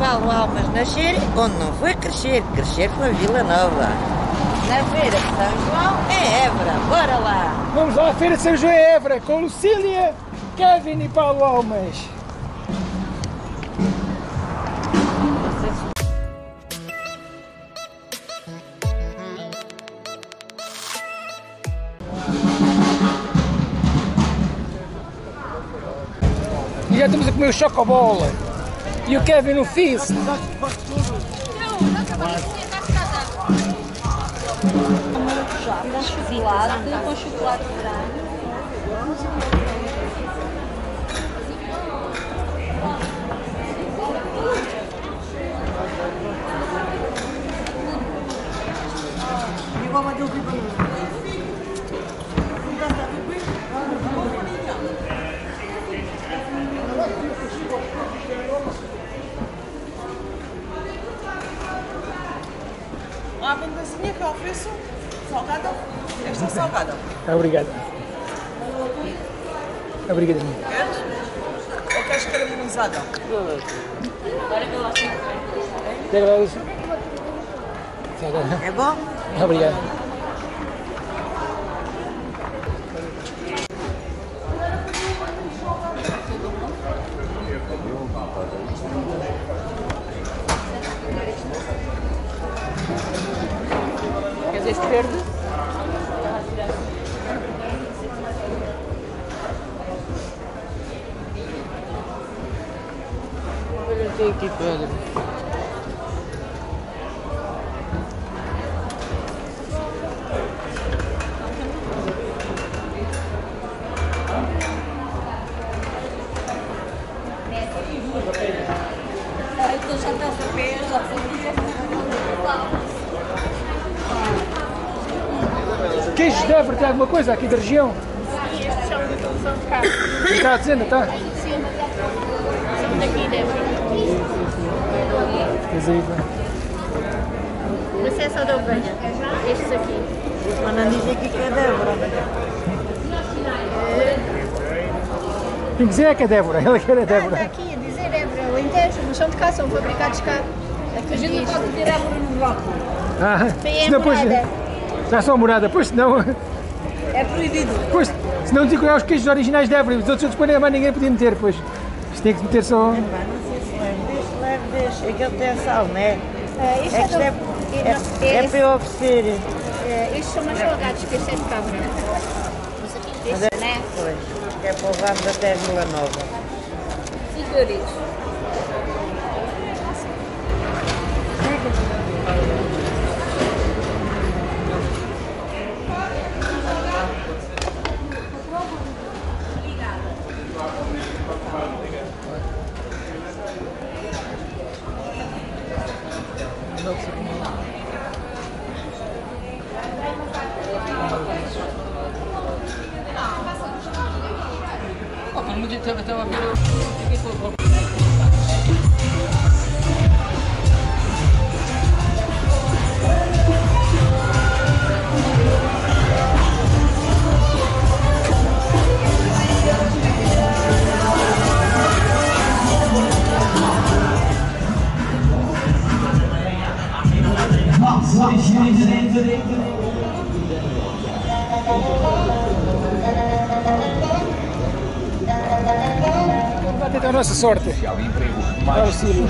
Paulo Almas nascer, onde não foi crescer. Crescer foi Vila Nova. Na Feira de São João é Évora. Bora lá! Vamos lá à Feira de São João em Évora com Lucília, Kevin e Paulo Almas. E já estamos a comer o chocobola e o Kevin no Fizz. Chocolate com chocolate branco. Há bendazinha que eu ofereço salgada. Esta é salgada. Obrigado. Obrigadinho. Queres? Ou queres caramelizada? Te agradeço. É bom? Obrigado. Queres este verde? Olha, tem aqui pedra. Então já está a saber, já Queijos de Évora, tem alguma coisa aqui da região? Estes são de cá. Está a dizer, está? Sim, são daqui dentro. Quer aí, Mas é só da ovelha. Estes aqui. Mas não diz aqui que é de Évora. Tem que dizer é que é de Évora, ela quer é de Évora. Está aqui a dizer Évora, Alentejo, mas são de cá, são fabricados cá. A gente não pode ter Évora no bloco. Ah, Tem a senão depois morada. já são morada, pois senão, É proibido. pois, senão digo que é os queijos originais de Évora, os outros depois mais ninguém podia meter, pois. Isto tem que meter só. Não sei se leve, deixa. Aquele tem sal, não é? Isto É que isto é para eu oferecer. Estes são mais salgados que este é de cabra. Mas aqui este, né? Pois, que é para levarmos até Vila Nova. 5 euritos. Vai tentar a nossa sorte. Olha, Sírio.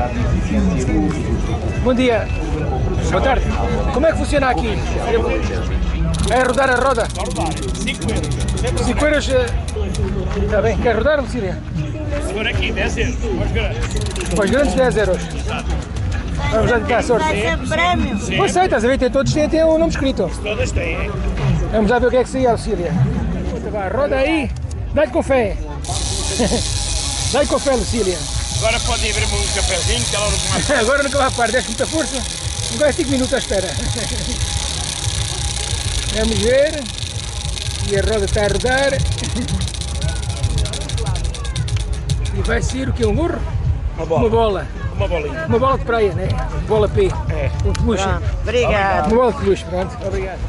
Bom dia. Boa tarde. Como é que funciona aqui? É rodar a roda? 5 euros. 5 euros. Está bem. Quer rodar, Lucília? Se for aqui, 10 euros. Mas grande. Para os grandes 10 euros. Vamos lá tentar a sorte. Vai ser prémio. Pois sei, estás a ver? Todos têm o nome escrito. Todas têm, hein? Vamos lá ver o que é que saía, Lucília. Vai, roda aí. Dá-lhe com fé. Dá-lhe com fé, Lucília. Agora podem abrir-me um cafezinho, que ela não tomar. Agora nunca vai parar, deste muita força. Agora 5 minutos à espera. Vamos ver. E a roda está a rodar. E vai sair o quê? Um burro? Uma bola. Uma bolinha. Uma bola de praia, né? Bola P. É. Um peluche. Pronto, obrigado. Uma bola de peluche, pronto. Obrigado.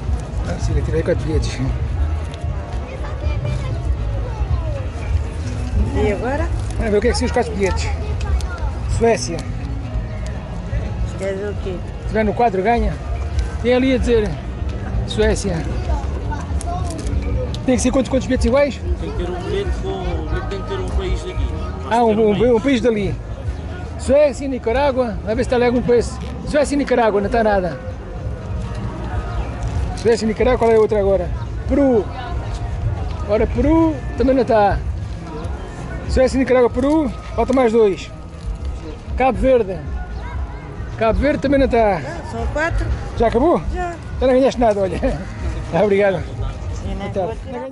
Sim, tirei 4 bilhetes. E agora? Vamos ver o que é que são os 4 bilhetes. Suécia. Quer dizer o quê? Se tiver no quadro ganha. Tem ali a dizer Suécia. Tem que ser quantos bilhetes iguais? Tem que ter um bilhete tem que ter um país daqui. Um país dali. Suécia e Nicarágua. Vai ver se está ali algum país. Suécia e Nicarágua, não está nada. Suécia e Nicarágua, qual é a outra agora? Peru. Ora, Peru também não está. Suécia e Nicarágua, Peru. Falta mais 2. Cabo Verde. Cabo Verde também não está. São 4? Já acabou? Já. Já não ganhaste nada, olha. Obrigado. E nem Então. vou tirar.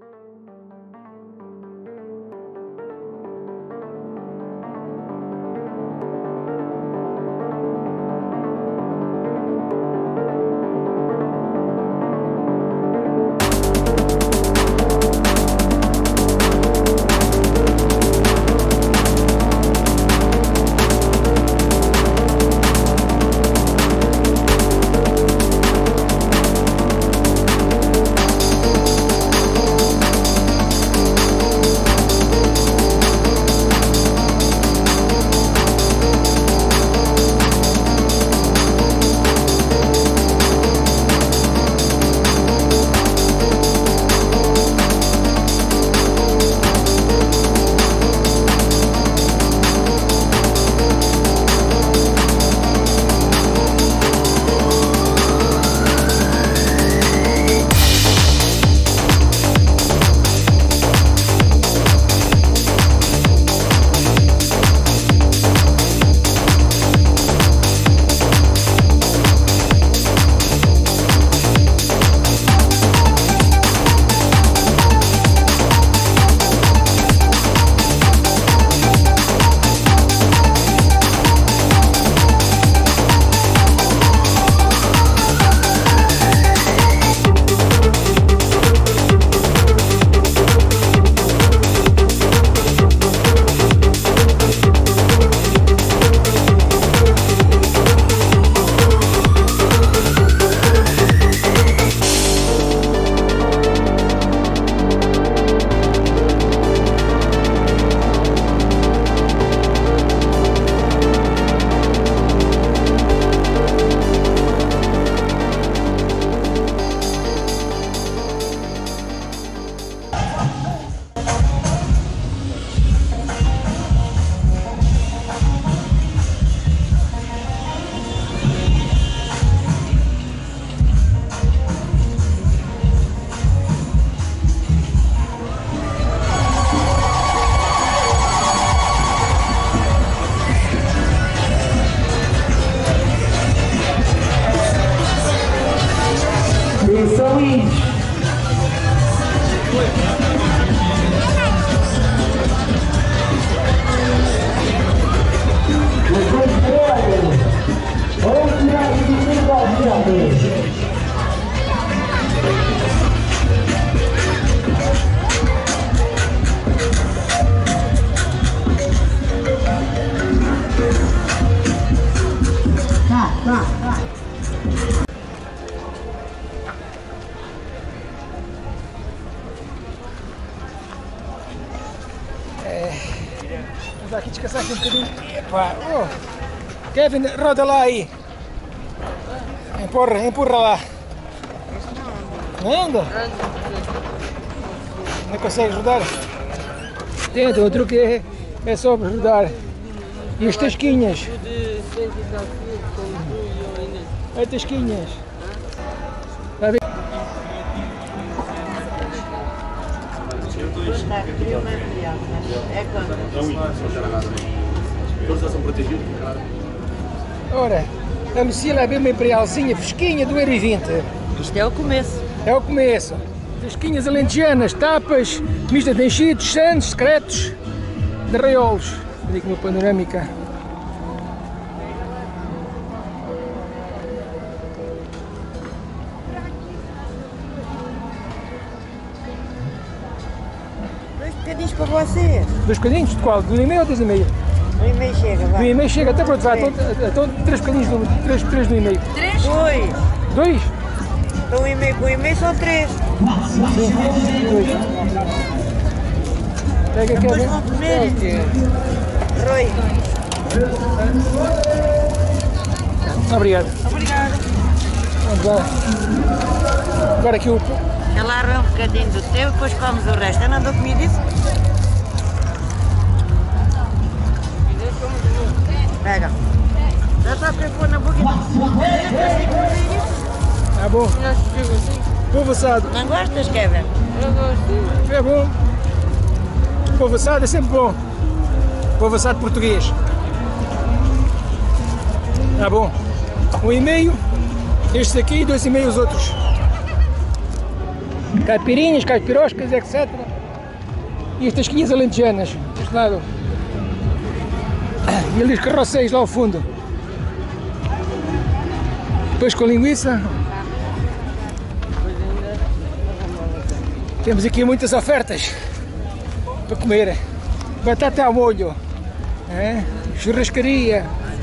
Vamos aqui descansar aqui um bocadinho. Epá, oh. Kevin, roda lá aí. Empurra lá. Não anda? Não consegue rodar? Tenta, o truque é só rodar. E as tasquinhas? As tasquinhas. Vai ver. É quando? Todos já são protegidos. Ora, a Lucila abriu uma imperialzinha fresquinha do €20. Isto é o começo. É o começo. Tasquinhas alentejanas, tapas, mistas de enchidos, santos, secretos, de arraiolos. Olha aqui uma panorâmica. Dois bocadinhos para vocês. 2 bocadinhos? De qual? De 1,5 ou 2,5? 1,5 chega, vai. 1,5 chega, até pronto, vai. Então 3 bocadinhos, 3 do 1,5. 3? 2. 2? Então 1,5 com 1,5 são 3. Sim, 2. Pega aqui. Depois vão comer. Rui. Obrigado. Obrigada. Vamos lá. Agora aqui o... Ela arroa um bocadinho do teu, depois comes o resto. Eu não dou comida isso? Pega. Já está para pôr na boca. Tá bom. Polvo assado. Não gostas, Kevin? É bom. Polvo assado é sempre bom. Polvo assado português. Tá bom. 1,5. Estes aqui e 2,5 os outros. Caipirinhas, caipiroscas, etc. E estas quinhas alentejanas. Este lado. E ali os carroceiros lá ao fundo. Depois com linguiça. Temos aqui muitas ofertas para comer. Batata ao molho, churrascaria,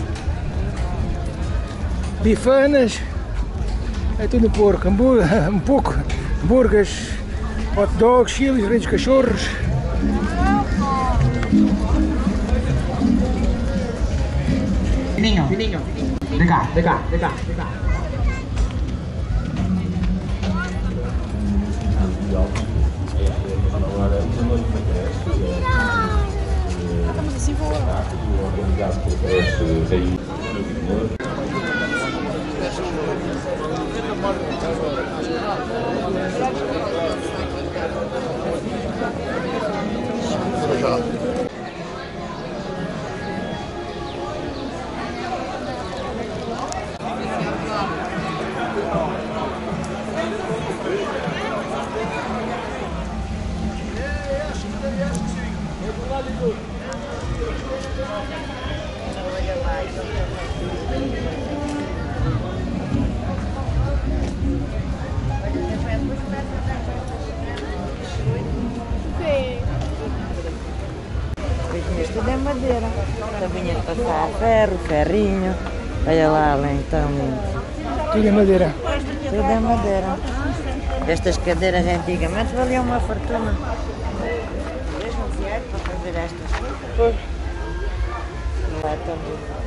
bifanas, é tudo porco, um pouco, hambúrgueres, hot dogs, chilis, reinos cachorros. Fininho, fininho. Vem cá, vem cá, vem cá, vem cá. Estamos assim voando. Tudo é madeira. Tavinha de passar ferro, ferrinho. Olha lá além, tão lindo. Tudo é madeira. Tudo é madeira. Estas cadeiras antigamente valiam uma fortuna. Mesmo dinheiro para fazer estas coisas. Não é tão lindo.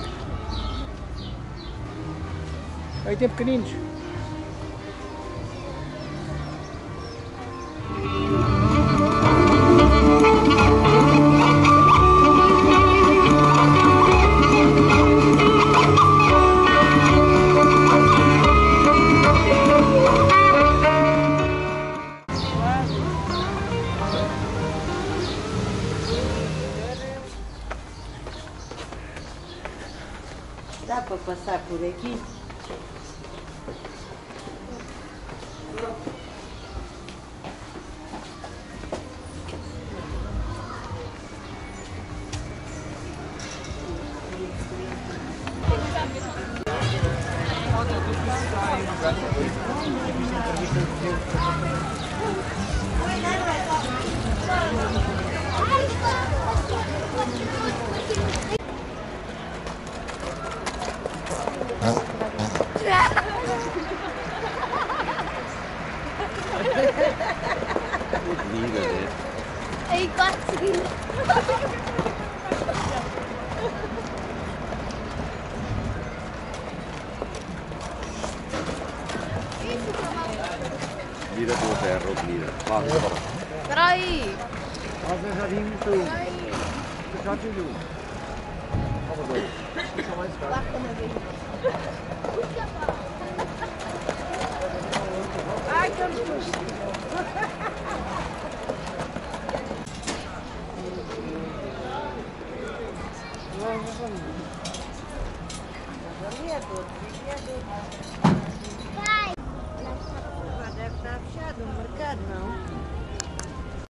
Aí tem pequeninos. Dá para passar por aqui? Linda, né? Aí, 4 segundos. Vira com o ferro, vira. Vá, bora. Espera aí. Deve estar fechado o mercado, não?